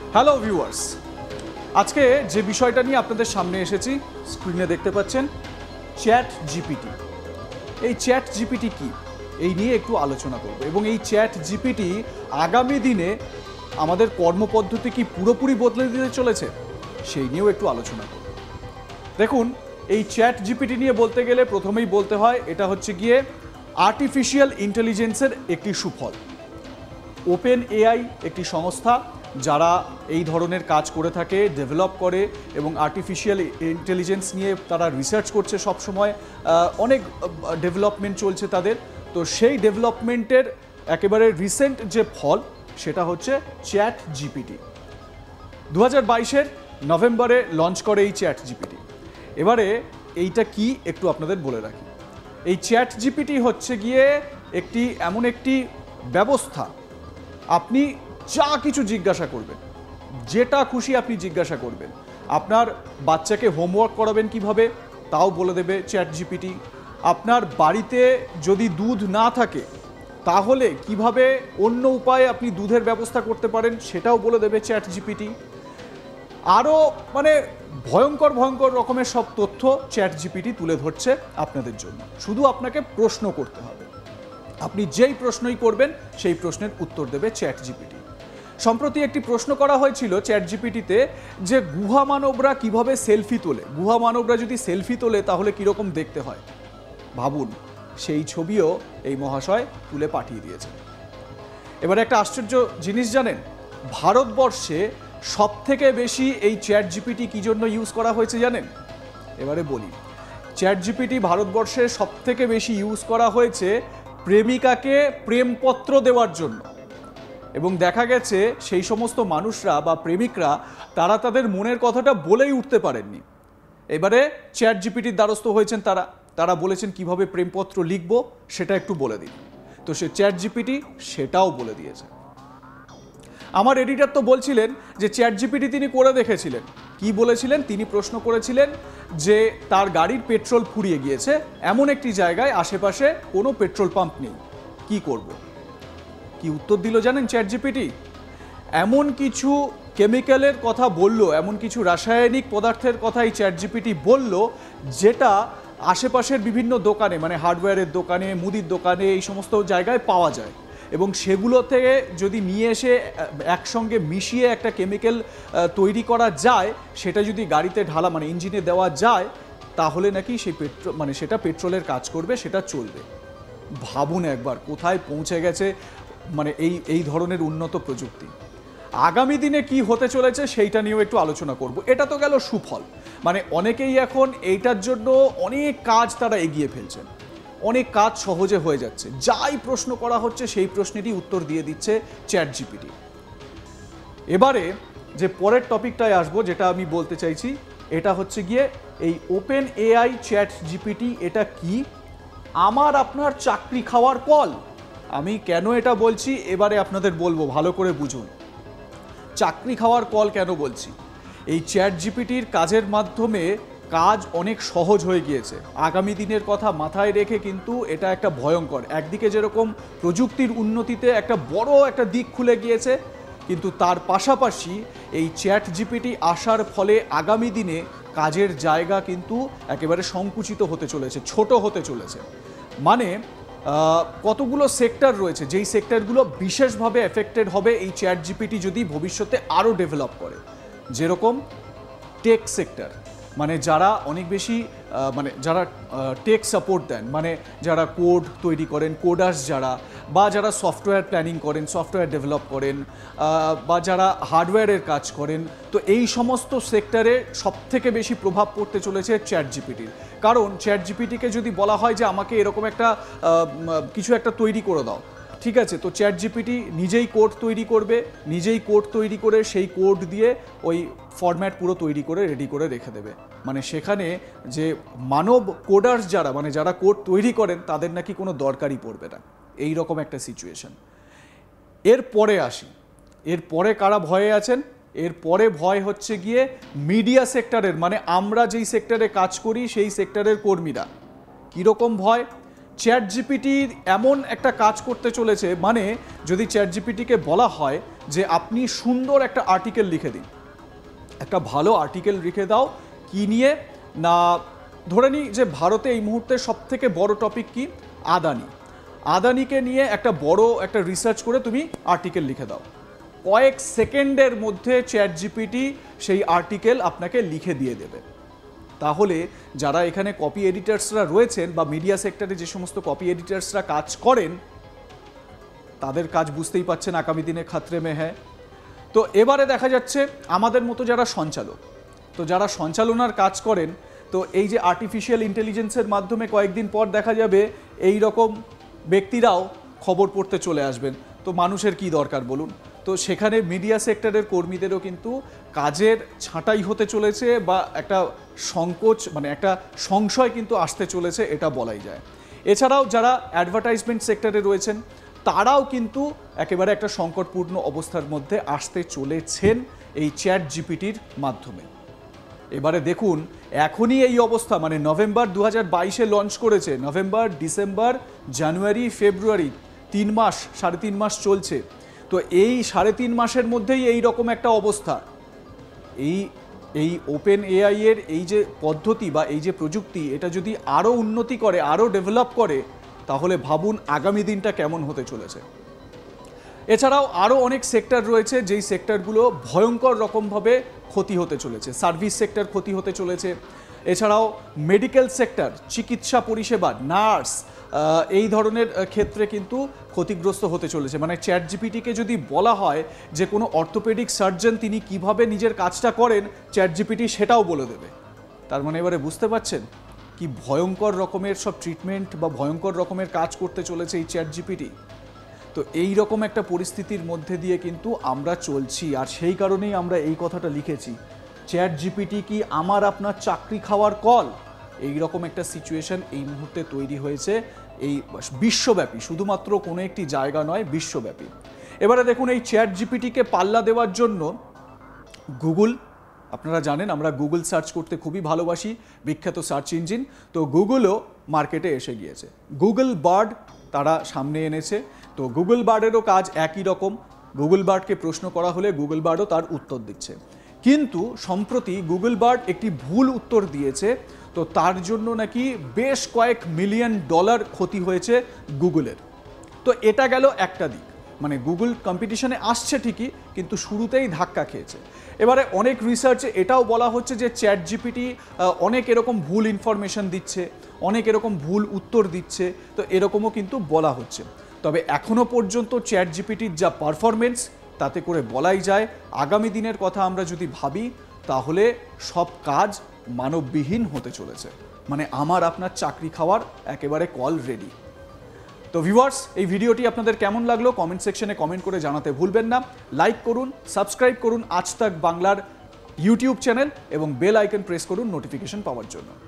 Hello viewers, আজকে যে বিষয়টা নিয়ে আপনাদের সামনে এসেছি স্ক্রিনে দেখতে পাচ্ছেন, চ্যাট জিপিটি। এই চ্যাট জিপিটি কি, এই নিয়ে একটু আলোচনা করব এবং এই চ্যাট জিপিটি আগামী দিনে আমাদের কর্মপদ্ধতি কি পুরোপুরি বদলে দিতে চলেছে সেই নিয়েও একটু আলোচনা করব। দেখুন, এই চ্যাট জিপিটি নিয়ে বলতে গেলে প্রথমেই বলতে হয় এটা হচ্ছে গিয়ে আর্টিফিশিয়াল ইন্টেলিজেন্সের একটি সুফল। ওপেন এআই একটি সংস্থা যারা এই ধরনের কাজ করে থাকে, ডেভেলপ করে এবং আর্টিফিশিয়াল ইন্টেলিজেন্স নিয়ে তারা রিসার্চ করছে সবসময়, অনেক ডেভেলপমেন্ট চলছে তাদের। তো সেই ডেভেলপমেন্টের একেবারে রিসেন্ট যে ফল সেটা হচ্ছে চ্যাট জিপিটি। 2022-এর নভেম্বরে লঞ্চ করে এই চ্যাট জিপিটি। এবারে এইটা কি একটু আপনাদের বলে রাখি। এই চ্যাট জিপিটি হচ্ছে গিয়ে এমন একটি ব্যবস্থা, আপনি যা কিছু জিজ্ঞাসা করবেন, যেটা খুশি আপনি জিজ্ঞাসা করবেন। আপনার বাচ্চাকে হোমওয়ার্ক করাবেন কিভাবে তাও বলে দেবে চ্যাট জিপিটি। আপনার বাড়িতে যদি দুধ না থাকে তাহলে কিভাবে অন্য উপায়ে আপনি দুধের ব্যবস্থা করতে পারেন সেটাও বলে দেবে চ্যাট জিপিটি। আরও ভয়ঙ্কর ভয়ঙ্কর রকমের সব তথ্য চ্যাট জিপিটি তুলে ধরছে আপনাদের জন্য। শুধু আপনাকে প্রশ্ন করতে হবে, আপনি যেই প্রশ্নই করবেন সেই প্রশ্নের উত্তর দেবে চ্যাট জিপিটি। সম্প্রতি একটি প্রশ্ন করা হয়েছিল চ্যাট জিপিটিতে যে গুহা মানবরা কিভাবে সেলফি তোলে, গুহা মানবরা যদি সেলফি তোলে তাহলে কীরকম দেখতে হয়। ভাবুন, সেই ছবিও এই মহাশয় তুলে পাঠিয়ে দিয়েছে। এবারে একটা আশ্চর্য জিনিস জানেন, ভারতবর্ষে সবথেকে বেশি এই চ্যাট জিপিটি কী জন্য ইউজ করা হয়েছে জানেন? এবারে বলি, চ্যাট জিপিটি ভারতবর্ষে সবথেকে বেশি ইউজ করা হয়েছে প্রেমিকাকে প্রেমপত্র দেওয়ার জন্য। এবং দেখা গেছে সেই সমস্ত মানুষরা বা প্রেমিকরা তারা তাদের মনের কথাটা বলেই উঠতে পারেননি। এবারে চ্যাট জিপিটির দ্বারস্থ হয়েছেন তারা বলেছেন কিভাবে প্রেমপত্র লিখব সেটা একটু বলে দিন। তো সে চ্যাট জিপিটি সেটাও বলে দিয়েছে। আমার এডিটর তো বলছিলেন যে চ্যাট জিপিটি তিনি করে দেখেছিলেন। কি বলেছিলেন? তিনি প্রশ্ন করেছিলেন যে তার গাড়ির পেট্রোল ফুরিয়ে গিয়েছে, এমন একটি জায়গায় আশেপাশে কোনো পেট্রোল পাম্প নেই, কি করব? কি উত্তর দিল জানেন চ্যাট জিপিটি? এমন কিছু কেমিক্যালের কথা বলল, এমন কিছু রাসায়নিক পদার্থের কথা এই চ্যাট জিপিটি বলল যেটা আশেপাশের বিভিন্ন দোকানে, হার্ডওয়্যারের দোকানে, মুদির দোকানে, এই সমস্ত জায়গায় পাওয়া যায়। এবং সেগুলো থেকে যদি নিয়ে এসে একসঙ্গে মিশিয়ে একটা কেমিক্যাল তৈরি করা যায়, সেটা যদি গাড়িতে ঢালা ইঞ্জিনে দেওয়া যায় তাহলে নাকি সেই সেটা পেট্রোলের কাজ করবে, সেটা চলবে। ভাবুন একবার কোথায় পৌঁছে গেছে এই ধরনের উন্নত প্রযুক্তি। আগামী দিনে কি হতে চলেছে সেইটা নিয়েও একটু আলোচনা করব। এটা তো গেল সুফল, অনেকেই এখন এইটার জন্য অনেক কাজ তারা এগিয়ে ফেলছেন, অনেক কাজ সহজে হয়ে যাচ্ছে। যাই প্রশ্ন করা হচ্ছে সেই প্রশ্নেরই উত্তর দিয়ে দিচ্ছে চ্যাট জিপিটি। এবারে যে পরের টপিকটায় আসবো, যেটা আমি বলতে চাইছি, এটা হচ্ছে গিয়ে এই ওপেন এআই চ্যাট জিপিটি। এটা কি? আমার আপনার চাকরি খাওয়ার কল। আমি কেন এটা বলছি এবারে আপনাদের বলবো, ভালো করে বুঝুন। চাকরি খাওয়ার কল কেন বলছি? এই চ্যাট জিপিটির কাজের মাধ্যমে কাজ অনেক সহজ হয়ে গিয়েছে। আগামী দিনের কথা মাথায় রেখে কিন্তু এটা একটা ভয়ঙ্কর, একদিকে যেরকম প্রযুক্তির উন্নতিতে একটা বড় একটা দিক খুলে গিয়েছে, কিন্তু তার পাশাপাশি এই চ্যাট জিপিটি আসার ফলে আগামী দিনে কাজের জায়গা কিন্তু একেবারে সংকুচিত হতে চলেছে, ছোট হতে চলেছে। কতগুলো সেক্টর রয়েছে যেই সেক্টরগুলো বিশেষভাবে এফেক্টেড হবে এই চ্যাট জিপিটি যদি ভবিষ্যতে আরও ডেভেলপ করে। যেরকম টেক সেক্টর, যারা অনেক বেশি যারা টেক সাপোর্ট দেন, যারা কোড তৈরি করেন, কোডার্স যারা, বা যারা সফটওয়্যার প্ল্যানিং করেন, সফটওয়্যার ডেভেলপ করেন, বা যারা হার্ডওয়্যারের কাজ করেন, তো এই সমস্ত সেক্টরে সবথেকে বেশি প্রভাব পড়তে চলেছে চ্যাট জিপিটির। কারণ চ্যাট জিপিটিকে যদি বলা হয় যে আমাকে এরকম কিছু একটা তৈরি করে দাও, ঠিক আছে, তো চ্যাট জিপিটি নিজেই কোড তৈরি করবে, নিজেই কোড তৈরি করে সেই কোড দিয়ে ওই ফরম্যাট পুরো তৈরি করে রেডি করে রেখে দেবে। সেখানে যে মানব কোডার্স যারা, যারা কোড তৈরি করেন তাদের নাকি কোনো দরকারই পড়বে না, এই রকম একটা সিচুয়েশন। এরপরে আসি, এরপরে কারা ভয়ে আছেন? এরপরে ভয় হচ্ছে গিয়ে মিডিয়া সেক্টরের, আমরা যেই সেক্টরে কাজ করি সেই সেক্টরের কর্মীরা। কীরকম ভয়? চ্যাট জিপিটি এমন একটা কাজ করতে চলেছে, মানে যদি চ্যাট জিপিটিকে বলা হয় যে আপনি সুন্দর একটা আর্টিকেল লিখে দিন, একটা ভালো আর্টিকেল লিখে দাও, কি নিয়ে না, ধরে নিই যে ভারতে এই মুহূর্তে সবথেকে বড় টপিক কি, আদানিকে নিয়ে একটা বড় একটা রিসার্চ করে তুমি আর্টিকেল লিখে দাও, কয়েক সেকেন্ডের মধ্যে চ্যাট জিপিটি সেই আর্টিকেল আপনাকে লিখে দিয়ে দেবে। তাহলে যারা এখানে কপি এডিটার্সরা রয়েছেন বা মিডিয়া সেক্টরে যে সমস্ত কপি এডিটার্সরা কাজ করেন, তাদের কাজ বুঝতেই পাচ্ছেন আগামী দিনে খাতরে মে হ্যায়। তো এবারে দেখা যাচ্ছে আমাদের মতো যারা সঞ্চালক, তো যারা সঞ্চালনার কাজ করেন, তো এই যে আর্টিফিশিয়াল ইন্টেলিজেন্সের মাধ্যমে কয়েকদিন পর দেখা যাবে এই রকম ব্যক্তিরাও খবর পড়তে চলে আসবেন। তো মানুষের কি দরকার বলুন? তো সেখানে মিডিয়া সেক্টরের কর্মীদেরও কিন্তু কাজের ছাঁটাই হতে চলেছে বা একটা সংকোচ, মানে একটা সংশয় কিন্তু আসতে চলেছে, এটা বলাই যায়। এছাড়াও যারা অ্যাডভার্টাইজমেন্ট সেক্টরে রয়েছেন, তারাও কিন্তু একেবারে একটা সংকটপূর্ণ অবস্থার মধ্যে আসতে চলেছেন এই চ্যাট জিপিটির মাধ্যমে। এবারে দেখুন, এখনই এই অবস্থা, মানে নভেম্বর 2022-এ লঞ্চ করেছে, নভেম্বর, ডিসেম্বর, জানুয়ারি, ফেব্রুয়ারি, 3 মাস, 3.5 মাস চলছে। তো এই 3.5 মাসের মধ্যেই এই রকম একটা অবস্থা। এই ওপেন এআই এর এই যে পদ্ধতি বা এই যে প্রযুক্তি, এটা যদি আরও উন্নতি করে, আরও ডেভেলপ করে, তাহলে ভাবুন আগামী দিনটা কেমন হতে চলেছে। এছাড়াও আরও অনেক সেক্টর রয়েছে যেই সেক্টরগুলো ভয়ঙ্কর রকমভাবে ক্ষতি হতে চলেছে। সার্ভিস সেক্টর ক্ষতি হতে চলেছে, এছাড়াও মেডিকেল সেক্টর, চিকিৎসা পরিষেবা, নার্স, এই ধরনের ক্ষেত্রে কিন্তু ক্ষতিগ্রস্ত হতে চলেছে। মানে চ্যাট জিপিটিকে যদি বলা হয় যে কোনো অর্থোপেডিক সার্জন তিনি কিভাবে নিজের কাজটা করেন, চ্যাট জিপিটি সেটাও বলে দেবে। তার মানে এবারে বুঝতে পারছেন কি ভয়ঙ্কর রকমের সব ট্রিটমেন্ট বা ভয়ঙ্কর রকমের কাজ করতে চলেছে এই চ্যাট জিপিটি। তো এই রকম একটা পরিস্থিতির মধ্যে দিয়ে কিন্তু আমরা চলছি, আর সেই কারণেই আমরা এই কথাটা লিখেছি, চ্যাট জিপিটি কি আমার আপনার চাকরি খাওয়ার কল? এই রকম একটা সিচুয়েশন এই মুহূর্তে তৈরি হয়েছে এই বিশ্বব্যাপী, শুধুমাত্র কোনো একটি জায়গা নয়, বিশ্বব্যাপী। এবারে দেখুন, এই চ্যাট জিপিটিকে পাল্লা দেওয়ার জন্য গুগল, আপনারা জানেন আমরা গুগল সার্চ করতে খুবই ভালোবাসি, বিখ্যাত সার্চ ইঞ্জিন, তো গুগলও মার্কেটে এসে গিয়েছে। গুগল বার্ড তারা সামনে এনেছে। তো গুগল বার্ডেরও কাজ একই রকম, গুগল বার্ডকে প্রশ্ন করা হলে গুগল বার্ডও তার উত্তর দিচ্ছে। কিন্তু সম্প্রতি গুগল বার্ড একটি ভুল উত্তর দিয়েছে, তো তার জন্য নাকি বেশ কয়েক $1 মিলিয়ন ক্ষতি হয়েছে গুগলের। তো এটা গেল একটা দিক, মানে গুগল কম্পিটিশনে আসছে ঠিকই, কিন্তু শুরুতেই ধাক্কা খেয়েছে। এবারে অনেক রিসার্চে এটাও বলা হচ্ছে যে চ্যাট জিপিটি অনেক এরকম ভুল ইনফরমেশন দিচ্ছে, অনেক এরকম ভুল উত্তর দিচ্ছে, তো এরকমও কিন্তু বলা হচ্ছে। তবে এখনও পর্যন্ত চ্যাট জিপিটির যা পারফরমেন্স, তাতে করে বলাই যায় আগামী দিনের কথা আমরা যদি ভাবি, তাহলে সব কাজ মানববিহীন হতে চলেছে। মানে আমার আপনার চাকরি খাওয়ার একেবারে কল রেডি। তো ভিউয়ার্স, এই ভিডিওটি আপনাদের কেমন লাগলো কমেন্ট সেকশনে কমেন্ট করে জানাতে ভুলবেন না। লাইক করুন, সাবস্ক্রাইব করুন আজ তাক বাংলার ইউটিউব চ্যানেল এবং বেল আইকন প্রেস করুন নোটিফিকেশন পাওয়ার জন্য।